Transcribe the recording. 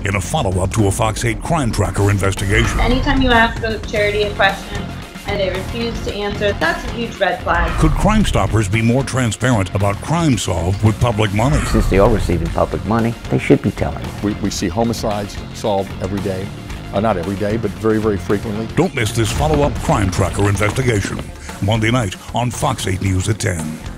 in a follow-up to a Fox 8 crime tracker investigation. Anytime you ask a charity a question and they refuse to answer, that's a huge red flag. Could Crimestoppers be more transparent about crime solved with public money? Since they are receiving public money, they should be telling. We see homicides solved every day. Not every day, but very, very frequently. Don't miss this follow-up crime tracker investigation. Monday night on Fox 8 News at 10.